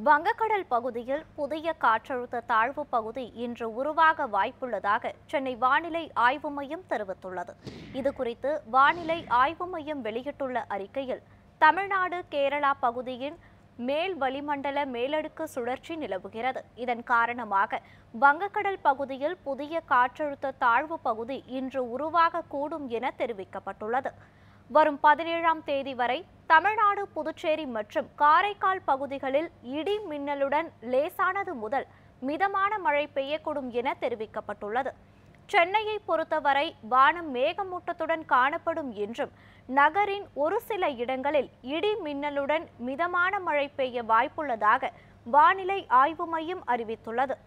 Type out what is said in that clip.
வங்கக்கடல் பகுதியில் புதிய காற்றழுத்த தாழ்வு பகுதி இன்று உருவாக வாய்ப்புள்ளதாக சென்னை வானிலை ஆய்வு மையம் தெரிவித்துள்ளது. இதுகுறித்து வானிலை ஆய்வு மையம் வெளியிட்டுள்ள அறிக்கையில், தமிழ்நாடு கேரளா பகுதியின் மேல் வளிமண்டல மேலடுக்கு சுழற்சி நிலவுகிறது. இதன் காரணமாக வங்கக்கடல் பகுதியில் புதிய காற்றழுத்த தாழ்வு பகுதி இன்று உருவாகக்கூடும் என தெரிவிக்கப்பட்டுள்ளது. வரும் 17ஆம் தேதி வரை தமிழ்நாடு, புதுச்சேரி மற்றும் காரைக்கால் பகுதிகளில் இடி மின்னலுடன் லேசானது முதல் மிதமான மழை பெய்யக்கூடும் என தெரிவிக்கப்பட்டுள்ளது. சென்னையை பொறுத்தவரை வானம் மேகமூட்டத்துடன் காணப்படும் என்றும், நகரின் ஒரு சில இடங்களில் இடி மின்னலுடன் மிதமான மழை பெய்ய வாய்ப்புள்ளதாக வானிலை ஆய்வு மையம் அறிவித்துள்ளது.